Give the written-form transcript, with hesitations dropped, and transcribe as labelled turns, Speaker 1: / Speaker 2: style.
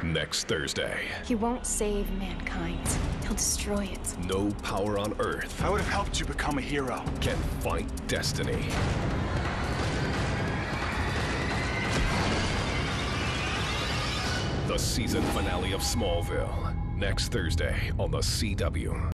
Speaker 1: Next Thursday.
Speaker 2: He won't save mankind. He'll destroy it.
Speaker 1: No power on Earth
Speaker 3: I would have helped you become a hero.
Speaker 1: can fight destiny. The season finale of Smallville. Next Thursday on the CW.